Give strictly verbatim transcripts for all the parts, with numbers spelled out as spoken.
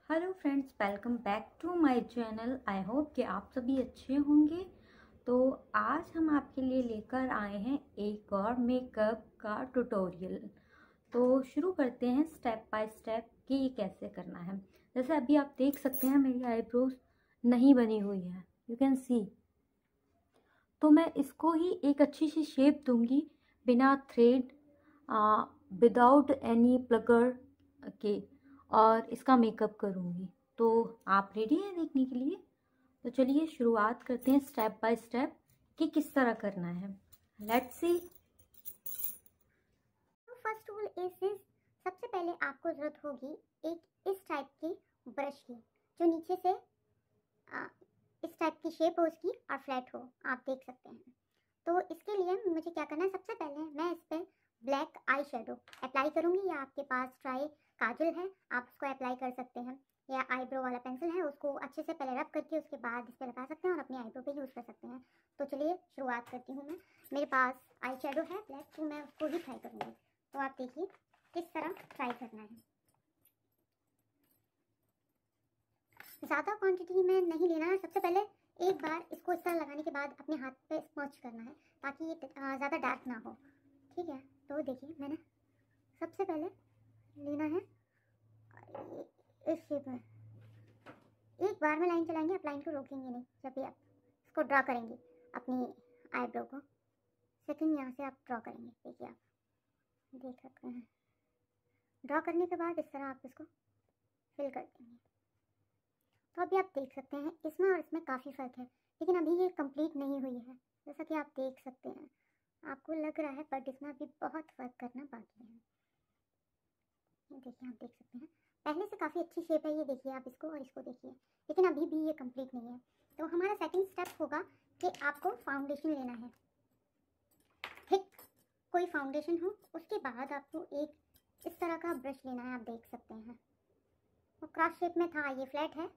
Hello friends, welcome back to my channel. I hope कि आप सभी अच्छे होंगे। तो आज हम आपके लिए लेकर आए हैं एक और मेकअप का ट्यूटोरियल। तो शुरू करते हैं स्टेप बाय स्टेप कि ये कैसे करना है। जैसे अभी आप देख सकते हैं मेरी आईब्रोज नहीं बनी हुई है, यू कैन सी। तो मैं इसको ही एक अच्छी सी शेप दूंगी बिना थ्रेड, विदाउट एनी प्लगर के, और इसका मेकअप करूँगी। तो आप रेडी हैं देखने के लिए? तो चलिए शुरुआत करते हैं स्टेप बाय स्टेप कि किस तरह करना है। Let's see. First rule is is सबसे पहले आपको ज़रूरत होगी एक इस टाइप की ब्रश की, जो नीचे से आ, इस टाइप की शेप हो उसकी और फ्लैट हो, आप देख सकते हैं। तो इसके लिए मुझे क्या करना है, सबसे पहले मैं इस पर ब्लैक आई शेडो अप्लाई करूँगी, या आपके पास ट्राई काजल है आप उसको अप्लाई कर सकते हैं, या आईब्रो वाला पेंसिल है उसको अच्छे से पहले रब करके उसके बाद इस पर लगा सकते हैं और अपनी आईब्रो पे यूज़ कर सकते हैं। तो चलिए शुरुआत करती हूँ मैं। मेरे पास आई शेडो है ब्लैक, तो मैं उसको ही ट्राई करूँगी। तो आप देखिए किस तरह ट्राई करना है। ज़्यादा क्वांटिटी में नहीं लेना है। सबसे पहले एक बार इसको इस तरह लगाने के बाद अपने हाथ पे स्मच करना है ताकि ये ज़्यादा डार्क ना हो, ठीक है। तो देखिए मैंने सबसे पहले लेना है इस शेप में, एक बार में लाइन चलाएंगे, आप लाइन को रोकेंगे नहीं जब भी आप इसको ड्रा करेंगे अपनी आईब्रो को। सेकंड यहाँ से आप ड्रॉ करेंगे, देखिए आप देख सकते हैं। ड्रॉ करने के बाद इस तरह आप इसको फिल कर देंगे। तो अभी आप देख सकते हैं इसमें और इसमें काफ़ी फ़र्क है, लेकिन अभी ये कंप्लीट नहीं हुई है जैसा कि आप देख सकते हैं। आपको लग रहा है बट इसमें अभी बहुत फ़र्क करना बाकी है। देखिए आप देख सकते हैं पहले से काफ़ी अच्छी शेप है ये, देखिए आप इसको और इसको देखिए, लेकिन अभी भी ये कंप्लीट नहीं है। तो हमारा सेकंड स्टेप होगा कि आपको फाउंडेशन लेना है, ठीक, कोई फाउंडेशन हो। उसके बाद आपको एक इस तरह का ब्रश लेना है, आप देख सकते हैं वो क्रॉस शेप में था, ये फ्लैट है।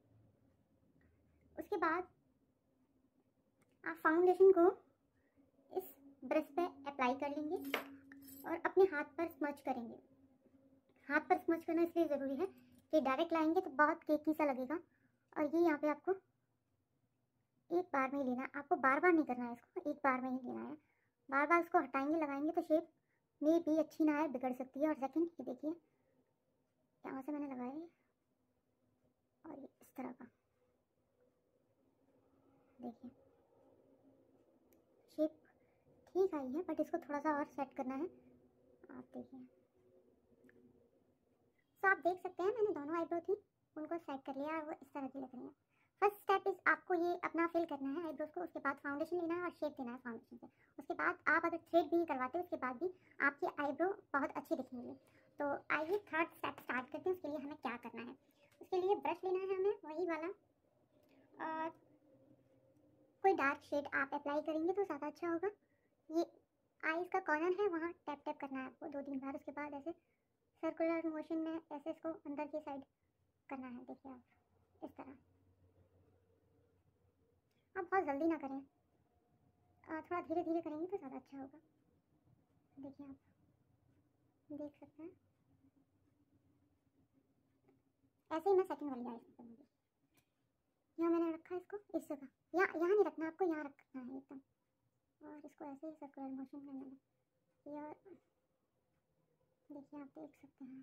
उसके बाद आप फाउंडेशन को इस ब्रश पे अप्लाई कर लेंगे और अपने हाथ पर स्मच करेंगे। हाथ पर स्मच करना इसलिए ज़रूरी है कि डायरेक्ट लाएंगे तो बहुत केकी सा लगेगा, और ये यहाँ पे आपको एक बार में ही लेना है, आपको बार बार नहीं करना है, इसको एक बार में ही लेना है। बार बार इसको हटाएंगे लगाएंगे तो शेप में भी अच्छी ना आए, बिगड़ सकती है। और सेकंड ये देखिए यहाँ से मैंने लगाया और ये इस तरह का देखिए शेप ठीक आई है, बट इसको थोड़ा सा और सेट करना है, आप देखिए। तो आप देख सकते हैं मैंने दोनों आईब्रो थी उनको सेट कर लिया और वो इस तरह की लग रही है। फर्स्ट स्टेप इज आपको ये अपना फिल करना है आईब्रोज को, उसके बाद फाउंडेशन लेना है और शेप देना है फाउंडेशन से। उसके बाद आप अगर थ्रेड भी करवाते हैं उसके बाद भी आपकी आईब्रो बहुत अच्छी दिखेंगी। तो आइए थर्ड स्टेप स्टार्ट करते हैं। उसके लिए हमें क्या करना है, उसके लिए ब्रश लेना है हमें वही वाला, और कोई डार्क शेड आप अप्लाई करेंगे तो ज़्यादा अच्छा होगा। ये आईज का कॉर्नर है वहाँ टैप टैप करना है आपको दो तीन बार, उसके बाद ऐसे सर्कुलर मोशन में ऐसे इसको अंदर की साइड करना है। देखिए आप इस तरह, आप बहुत जल्दी ना करें, थोड़ा धीरे धीरे करेंगे तो ज़्यादा अच्छा होगा। देखिए आप देख सकते हैं ऐसे ही मैं सेकंड वाली आइस करूँगी। यहाँ मैंने रखा है इसको इस जगह, यहाँ यहाँ नहीं रखना आपको, यहाँ रखना है एकदम, और इसको ऐसे ही सर्कुलर मोशन करना है। यार देखिए आप देख सकते हैं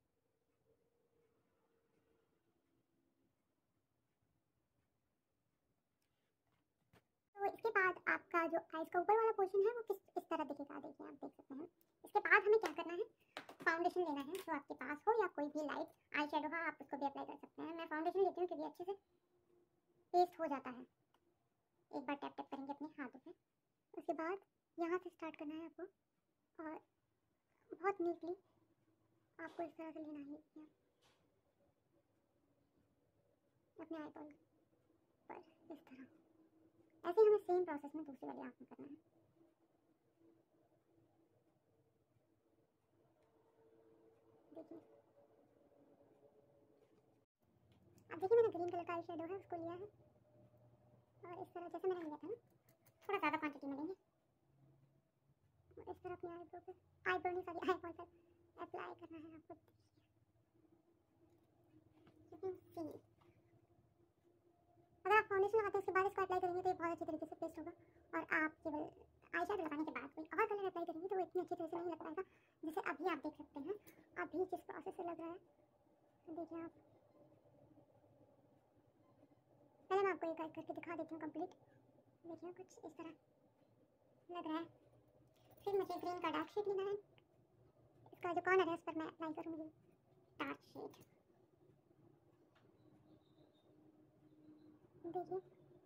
तो इसके बाद आपका जो आइज का ऊपर वाला पोर्शन है वो किस इस तरह दिखेगा, देखिए आप देख सकते हैं। इसके बाद हमें क्या करना है, फाउंडेशन लेना है जो आपके पास हो, या कोई भी लाइट आई शेडो है आप उसको भी अप्लाई कर सकते हैं। मैं फाउंडेशन लेती हूँ क्योंकि अच्छे से पेस्ट हो जाता है। एक बार टैप टैप करेंगे अपने हाथों पे, उसके बाद यहाँ से स्टार्ट करना है आपको, और बहुत नीटली आपको इस तरह से लेना है अपने आईबॉल पर इस तरह। ऐसे ही हमें सेम प्रोसेस में दूसरी वाली आँख में करना है। देखिए अब देखिए मैंने ग्रीन कलर का आई शेडो है उसको लिया है, और इस तरह जैसे मैंने लिया था ना, थोड़ा ज़्यादा क्वांटिटी में लेंगे, और इस तरह अपनी आईब्रो पे, आईब्रो नहीं सॉरी आईबॉल पर अप्लाई करना है आपको। आप देख सकते हैं अभी जिस प्रोसेस से लग रहा है, देखिए आप। पहले मैं आपको एक एक करके दिखा देती हूँ कंप्लीट। देखिए कुछ इस तरह लग रहा है। फिर मुझे ग्रीन का डार्क शेड लेना है। इसका जो कॉर्नर है उस पर मैं अप्लाई करूँगी डार्क शेड। देखिए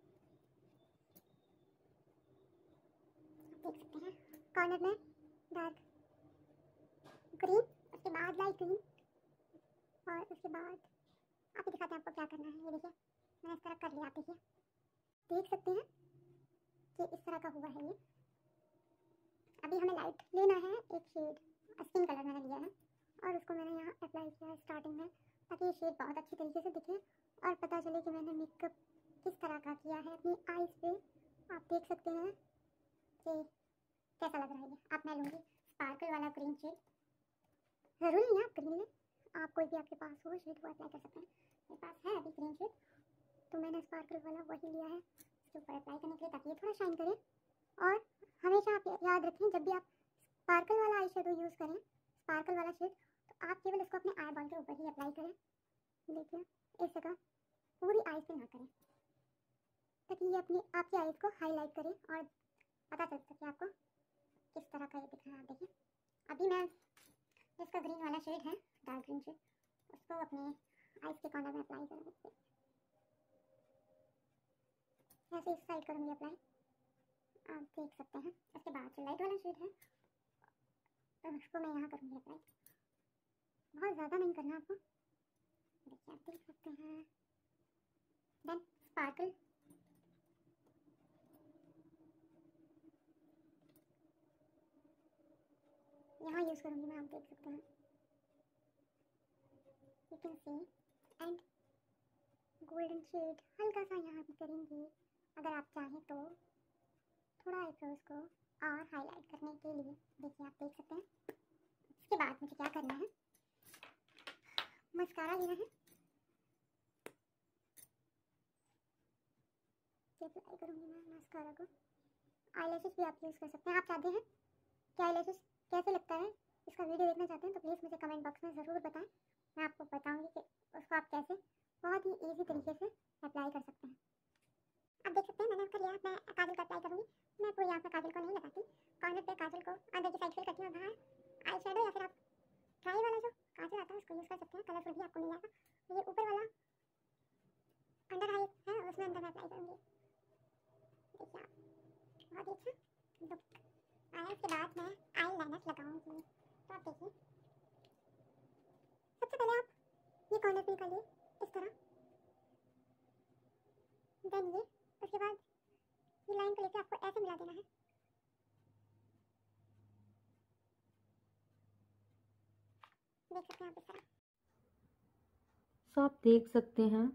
देख सकते हैं कॉर्नर में डार्क ग्रीन, उसके बाद लाइट ग्रीन, और उसके बाद आप ही दिखाते हैं आपको क्या करना है। ये देखिए मैंने इस तरह कर लिया। आप देखिए देख सकते हैं कि इस तरह का हुआ है ये। अभी हमें लाइट लेना है, एक शेड स्किन कलर मैंने लिया है और उसको मैंने यहाँ अप्लाई किया है स्टार्टिंग में, ताकि ये शेड बहुत अच्छी तरीके से दिखे और पता चले कि मैंने मेकअप किस तरह का किया है अपनी आईज पे। आप देख सकते हैं कि कैसा लग रहा है ये। आप मैं लूँगी स्पार्कल वाला ग्रीन शेड। ज़रूरी नहीं है आप ग्रीन लें, आप कोई भी आपके पास हो शेड वो अप्लाई कर सकते हैं। मेरे पास है अभी ग्रीन शेड, तो मैंने स्पार्कल वाला वही लिया है इसके ऊपर अप्लाई करने के लिए, ताकि ये थोड़ा शाइन करे। और हमेशा आप याद रखें जब भी आप स्पार्कल वाला आई शेडो यूज़ करें, स्पार्कल वाला शेड, तो आप केवल इसको अपने आई बॉल के ऊपर ही अप्लाई करें। देखिए इस जगह पूरी आईज पे ना करें, ताकि ये अपनी आपकी आईज को हाईलाइट करे और पता चल सके आपको किस तरह का ये दिख रहा है। आप देखिए अभी मैं जिसका ग्रीन वाला शेड है, डार्क ग्रीन शेड, उसको अपने आईज के कॉर्नर में अप्लाई करूँगी। ऐसे इस साइड करूँगी अप्लाई, आप देख सकते हैं। इसके बाद जो लाइट वाला शेड है तो उसको मैं यहाँ करूँगी अप्लाई। बहुत ज़्यादा नहीं करना आपको, देखिए आप देख सकते हैं। देन स्पार्कल, यहाँ यूज़ करूँगी मैं, आप देख सकते हैं। You can see and golden shade हल्का सा यहाँ भी करेंगे। अगर आप चाहें तो थोड़ा आईब्रोज को और हाईलाइट करने के लिए, देखिए आप देख सकते हैं। इसके बाद मुझे क्या करना है, मस्कारा लेना है, अप्लाई करूँगी मैं मस्कारा को। आईलैशेस भी आप यूज़ कर सकते हैं। आप चाहते हैं कि आईलैशेस कैसे लगता है, इसका वीडियो देखना चाहते हैं तो प्लीज़ मुझे कमेंट बॉक्स में ज़रूर बताएं। मैं आपको बताऊँगी कि उसको आप कैसे बहुत ही ईजी तरीके से अप्लाई कर सकते हैं। आप देख सकते हैं मैंने कर लिया। मैं काजल का अप्लाई करूँगी। मैं पूरी आँख में काजल को नहीं लगाती, कॉर्नर पे काजल को अंदर की साइड फिल करती हूँ। बाहर आई शेडो या फिर आप ड्राई वाला जो काजल आता है उसको यूज़ कर सकते हैं, कलरफुल भी आपको मिल जाएगा। ये ऊपर वाला अंडर आई है, उसमें अंदर मैं अप्लाई करूँगी। देखिए आप बहुत ही अच्छा लुक आया। उसके बाद मैं आई लाइनर लगाऊँगी। तो आप देखिए सबसे पहले आप ये कॉर्नर पे निकालिए इस तरह, देन ये, उसके बाद ये लाइन को लेकर आपको ऐसे मिला देना है। देख सकते हैं आप इस तरह। सो आप देख सकते हैं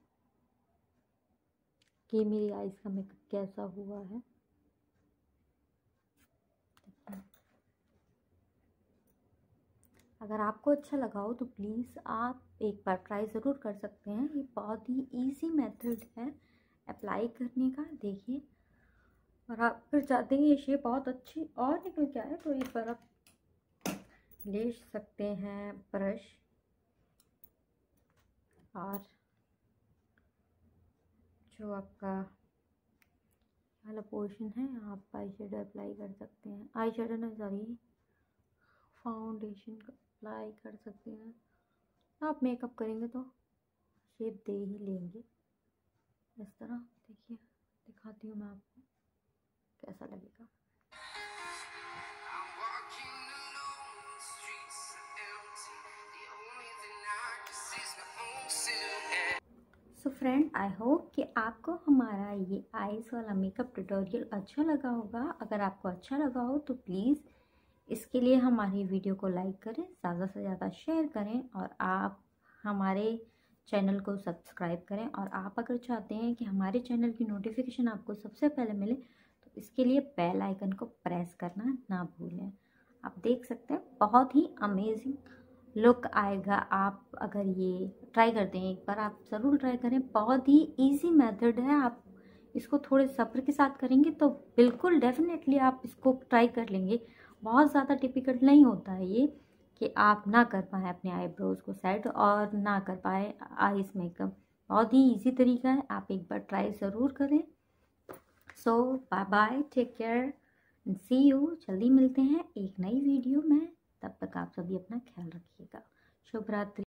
कि मेरी आईज का मेकअप कैसा हुआ है। अगर आपको अच्छा लगा हो तो प्लीज़ आप एक बार ट्राई ज़रूर कर सकते हैं। ये बहुत ही इजी मेथड है अप्लाई करने का। देखिए, और आप फिर चाहते हैं ये शेप बहुत अच्छी और निकल के आए तो एक बार आप ले सकते हैं ब्रश और जो आपका वाला पोर्शन है आप आई शेडो अप्लाई कर सकते हैं। आई शेडो ना सॉरी फाउंडेशन अप्लाई कर सकते हैं। आप मेकअप करेंगे तो शेप दे ही लेंगे इस तरह। देखिए दिखाती हूँ मैं आपको कैसा लगेगा। सो फ्रेंड, आई होप कि आपको हमारा ये आईज वाला मेकअप ट्यूटोरियल अच्छा लगा होगा। अगर आपको अच्छा लगा हो तो प्लीज़ इसके लिए हमारी वीडियो को लाइक करें, ज़्यादा से ज़्यादा शेयर करें और आप हमारे चैनल को सब्सक्राइब करें। और आप अगर चाहते हैं कि हमारे चैनल की नोटिफिकेशन आपको सबसे पहले मिले तो इसके लिए बेल आइकन को प्रेस करना ना भूलें। आप देख सकते हैं बहुत ही अमेजिंग लुक आएगा। आप अगर ये ट्राई करते हैं एक बार, आप ज़रूर ट्राई करें। बहुत ही इजी मेथड है, आप इसको थोड़े सब्र के साथ करेंगे तो बिल्कुल डेफिनेटली आप इसको ट्राई कर लेंगे। बहुत ज़्यादा डिफ़िकल्ट नहीं होता है ये, कि आप ना कर पाएँ अपने आईब्रोज़ को सेट और ना कर पाए आइस मेकअप। बहुत ही इजी तरीका है, आप एक बार ट्राई ज़रूर करें। So bye bye, take care, see you. जल्दी मिलते हैं एक नई वीडियो में, तब तक आप सभी अपना ख्याल रखिएगा। शुभ रात्रि।